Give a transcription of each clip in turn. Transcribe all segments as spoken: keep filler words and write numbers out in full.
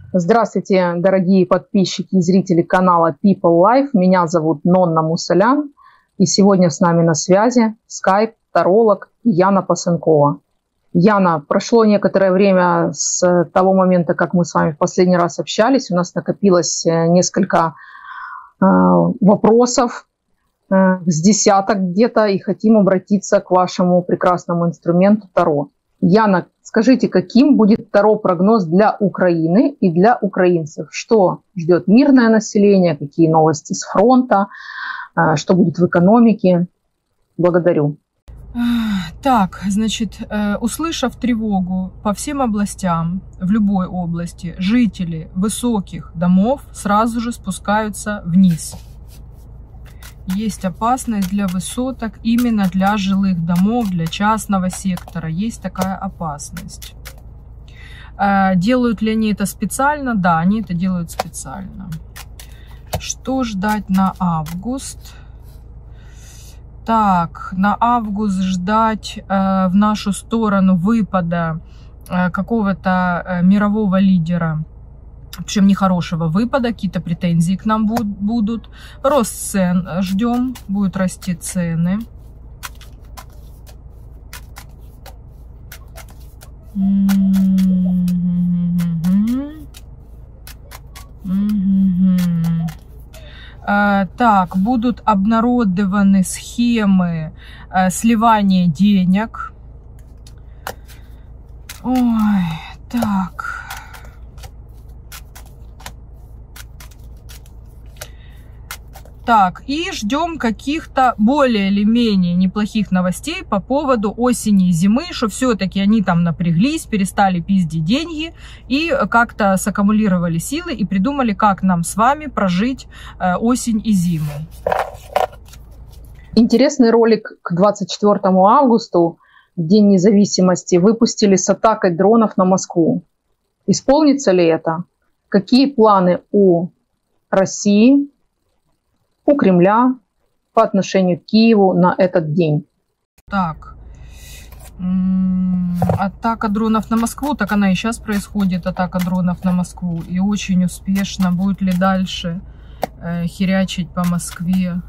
Здравствуйте, дорогие подписчики и зрители канала People Life. Меня зовут Нонна Мусолян. И сегодня с нами на связи скайп, таролог Яна Пасенкова. Яна, прошло некоторое время с того момента, как мы с вами в последний раз общались. У нас накопилось несколько э, вопросов, э, с десяток где-то, и хотим обратиться к вашему прекрасному инструменту Таро. Яна, скажите, каким будет Таро-прогноз для Украины и для украинцев? Что ждет мирное население, какие новости с фронта, что будет в экономике? Благодарю. Так, значит, услышав тревогу по всем областям, в любой области, жители высоких домов сразу же спускаются вниз. Есть опасность для высоток, именно для жилых домов, для частного сектора. Есть такая опасность. Делают ли они это специально? Да, они это делают специально. Что ждать на август? Так, на август ждать в нашу сторону выпада какого-то мирового лидера. Причем нехорошего выпада, какие-то претензии к нам будут. Рост цен ждем, будут расти цены. Так, будут обнародованы схемы сливания денег. Ой, так... Так, и ждем каких-то более или менее неплохих новостей по поводу осени и зимы, что все-таки они там напряглись, перестали пиздить деньги и как-то саккумулировали силы и придумали, как нам с вами прожить осень и зиму. Интересный ролик к двадцать четвёртому августа, День независимости, выпустили с атакой дронов на Москву. Исполнится ли это? Какие планы у России, у Кремля по отношению к Киеву на этот день? Так, атака дронов на Москву, так она и сейчас происходит, атака дронов на Москву, и очень успешно. Будет ли дальше э, херячить по Москве?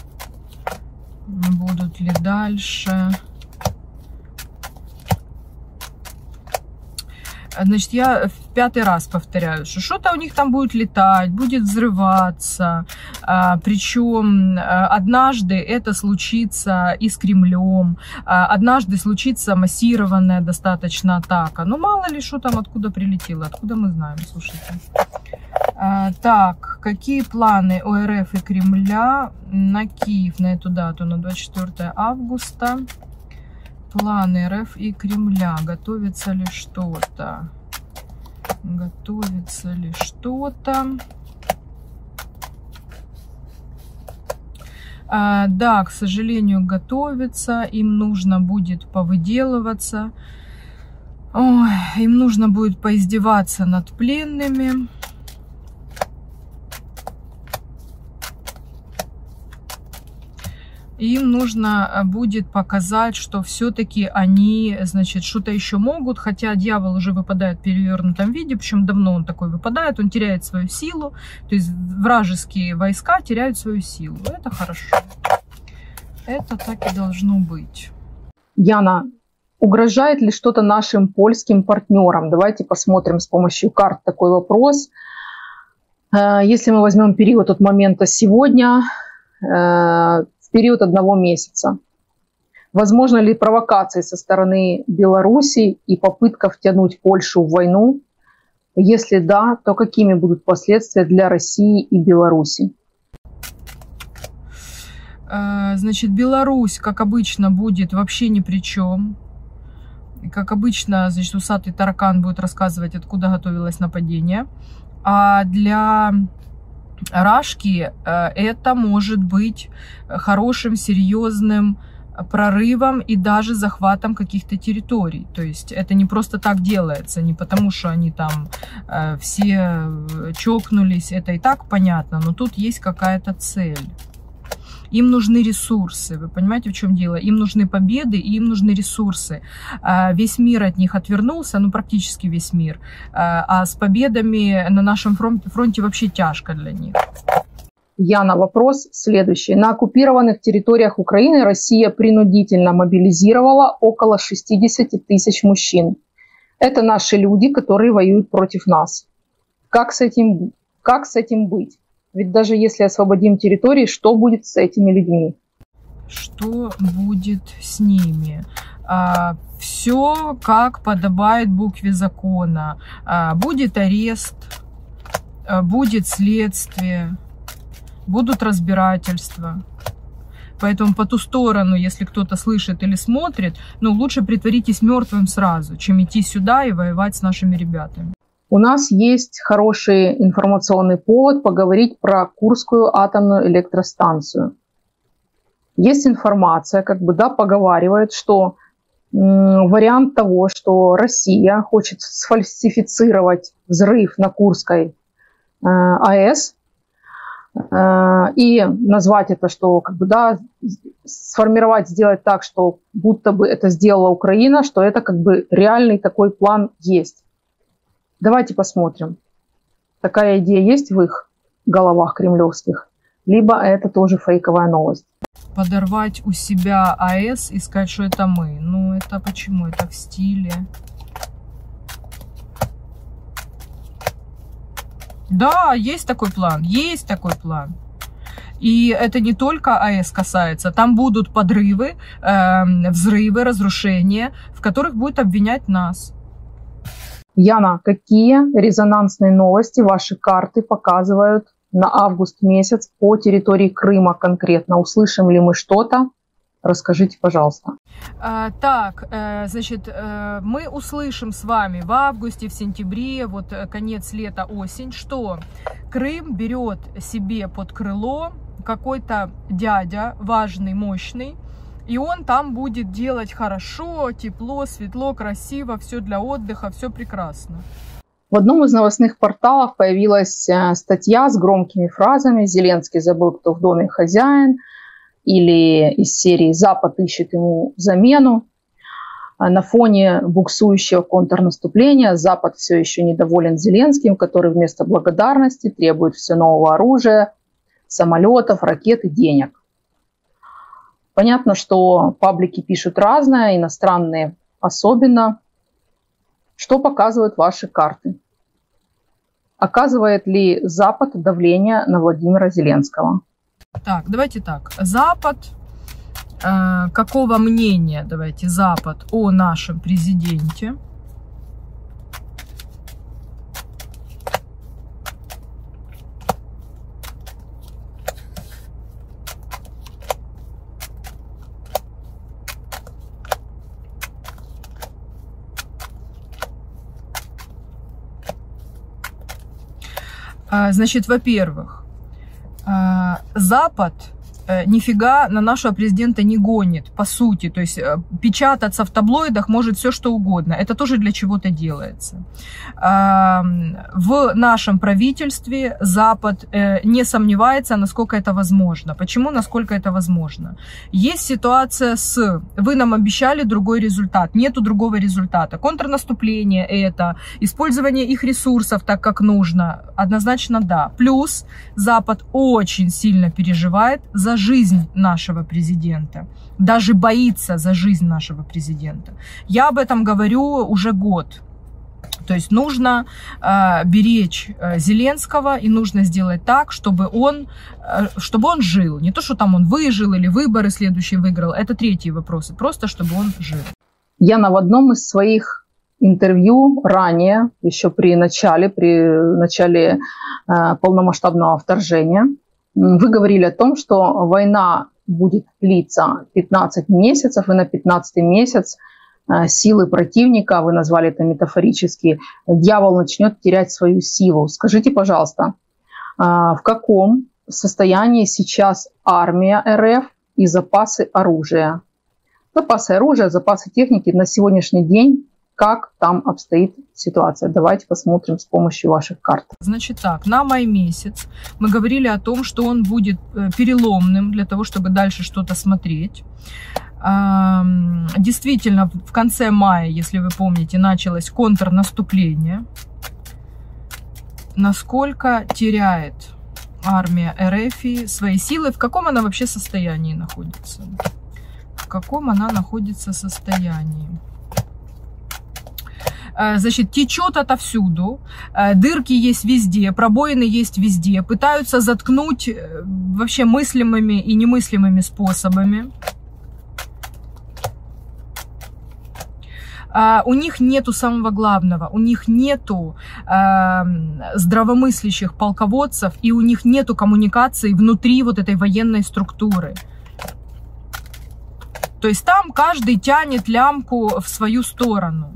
Будут ли дальше? Значит, я в пятый раз повторяю, что что-то у них там будет летать, будет взрываться. А, причем однажды это случится и с Кремлем, а, однажды случится массированная достаточно атака. Ну, мало ли, что там откуда прилетело, откуда мы знаем, слушайте. А, так, какие планы у РФ и Кремля на Киев, на эту дату, на двадцать четвёртое августа? Планы РФ и Кремля. Готовится ли что-то? Готовится ли что-то? А, да, к сожалению, готовится. Им нужно будет повыделываться. Ой, им нужно будет поиздеваться над пленными. Им нужно будет показать, что все-таки они, значит, что-то еще могут, хотя дьявол уже выпадает в перевернутом виде, причем давно он такой выпадает, он теряет свою силу, то есть вражеские войска теряют свою силу. Это хорошо. Это так и должно быть. Яна, угрожает ли что-то нашим польским партнерам? Давайте посмотрим с помощью карт такой вопрос. Если мы возьмем период от момента сегодня, период одного месяца. Возможно ли провокации со стороны Беларуси и попытка втянуть Польшу в войну? Если да, то какими будут последствия для России и Беларуси? Значит, Беларусь, как обычно, будет вообще ни при чем. Как обычно, значит, усатый таракан будет рассказывать, откуда готовилось нападение. А для Рашки это может быть хорошим, серьезным прорывом и даже захватом каких-то территорий. То есть это не просто так делается, не потому что они там э, все чокнулись, это и так понятно, но тут есть какая-то цель. им нужны ресурсы. Вы понимаете, в чем дело? Им нужны победы и им нужны ресурсы. Весь мир от них отвернулся, ну практически весь мир. А с победами на нашем фронте, фронте вообще тяжко для них. Яна, вопрос следующий. На оккупированных территориях Украины Россия принудительно мобилизировала около шестидесяти тысяч мужчин. Это наши люди, которые воюют против нас. Как с этим, как с этим быть? Ведь даже если освободим территории, что будет с этими людьми? Что будет с ними? А, все как подобает букве закона. А, будет арест, а, будет следствие, будут разбирательства. Поэтому по ту сторону, если кто-то слышит или смотрит, ну лучше притворитесь мертвым сразу, чем идти сюда и воевать с нашими ребятами. У нас есть хороший информационный повод поговорить про Курскую атомную электростанцию. Есть информация, как бы, да, поговаривает, что м, вариант того, что Россия хочет сфальсифицировать взрыв на Курской э, АЭС э, и назвать это, что, как бы, да, сформировать, сделать так, что будто бы это сделала Украина, что это как бы реальный такой план есть. Давайте посмотрим, такая идея есть в их головах кремлевских, либо это тоже фейковая новость. Подорвать у себя АЭС и сказать, что это мы. Ну, это почему? Это в стиле. Да, есть такой план, есть такой план. И это не только АЭС касается, там будут подрывы, э, взрывы, разрушения, в которых будет обвинять нас. Яна, какие резонансные новости ваши карты показывают на август месяц по территории Крыма конкретно? Услышим ли мы что-то? Расскажите, пожалуйста. А, так, э, значит, э, мы услышим с вами в августе, в сентябре, вот конец лета, осень, что Крым берет себе под крыло какой-то дядя важный, мощный, и он там будет делать хорошо, тепло, светло, красиво, все для отдыха, все прекрасно. В одном из новостных порталов появилась статья с громкими фразами «Зеленский забыл, кто в доме хозяин», или из серии «Запад ищет ему замену». На фоне буксующего контрнаступления Запад все еще недоволен Зеленским, который вместо благодарности требует все нового оружия, самолетов, ракет и денег. Понятно, что паблики пишут разное, иностранные особенно. Что показывают ваши карты? Оказывает ли Запад давление на Владимира Зеленского? Так, давайте так. Запад, э, какого мнения, давайте, Запад о нашем президенте? Значит, во-первых, Запад нифига на нашего президента не гонит, по сути. То есть печататься в таблоидах может все, что угодно. Это тоже для чего-то делается. В нашем правительстве Запад не сомневается, насколько это возможно. Почему? Насколько это возможно. Есть ситуация с «вы нам обещали другой результат», нету другого результата. Контрнаступление это, использование их ресурсов так, как нужно. Однозначно да. Плюс Запад очень сильно переживает за жизнь нашего президента, даже боится за жизнь нашего президента. Я об этом говорю уже год. То есть нужно э, беречь э, Зеленского и нужно сделать так, чтобы он, э, чтобы он жил. Не то, что там он выжил или выборы следующие выиграл. Это третьи вопросы. Просто чтобы он жил. Яна, в одном из своих интервью ранее, еще при начале, при начале э, полномасштабного вторжения, вы говорили о том, что война будет длиться пятнадцать месяцев, и на пятнадцатый месяц силы противника, вы назвали это метафорически, дьявол начнет терять свою силу. Скажите, пожалуйста, в каком состоянии сейчас армия РФ и запасы оружия? Запасы оружия, запасы техники на сегодняшний день как там обстоит ситуация. Давайте посмотрим с помощью ваших карт. Значит так, на май месяц мы говорили о том, что он будет переломным для того, чтобы дальше что-то смотреть. Действительно, в конце мая, если вы помните, началось контрнаступление. Насколько теряет армия РФ свои силы, в каком она вообще состоянии находится? В каком она находится состоянии? Значит, течет отовсюду, дырки есть везде, пробоины есть везде, пытаются заткнуть вообще мыслимыми и немыслимыми способами. Uh, у них нету самого главного, у них нету uh, здравомыслящих полководцев, и у них нету коммуникации внутри вот этой военной структуры. То есть там каждый тянет лямку в свою сторону.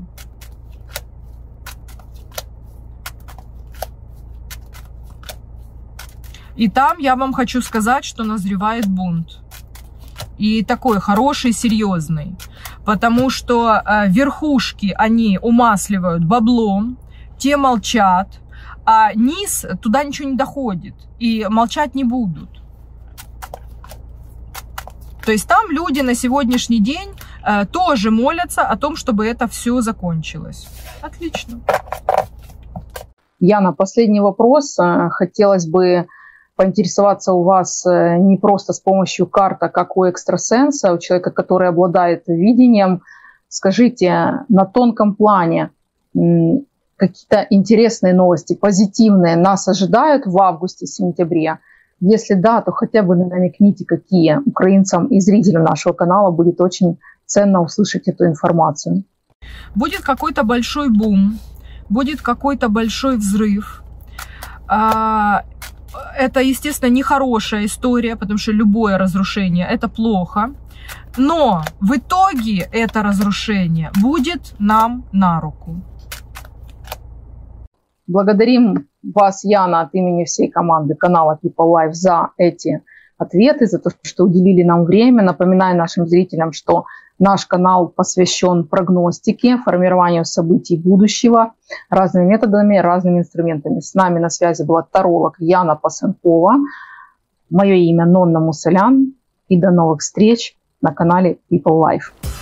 И там я вам хочу сказать, что назревает бунт. И такой хороший, серьезный. Потому что э, верхушки они умасливают баблом, те молчат, а низ туда ничего не доходит. И молчать не будут. То есть там люди на сегодняшний день э, тоже молятся о том, чтобы это все закончилось. Отлично. Яна, последний вопрос. Хотелось бы поинтересоваться у вас не просто с помощью карт, а как у экстрасенса, у человека, который обладает видением. Скажите, на тонком плане какие-то интересные новости, позитивные нас ожидают в августе-сентябре? Если да, то хотя бы намекните, какие. Украинцам и зрителям нашего канала будет очень ценно услышать эту информацию. Будет какой-то большой бум, будет какой-то большой взрыв. Это, естественно, нехорошая история, потому что любое разрушение – это плохо. Но в итоге это разрушение будет нам на руку. Благодарим вас, Яна, от имени всей команды канала People Life за эти ответы, за то, что уделили нам время. Напоминаю нашим зрителям, что наш канал посвящен прогностике, формированию событий будущего разными методами, разными инструментами. С нами на связи была таролог Яна Пасенкова. Мое имя Нонна Мусолян. И до новых встреч на канале People Life.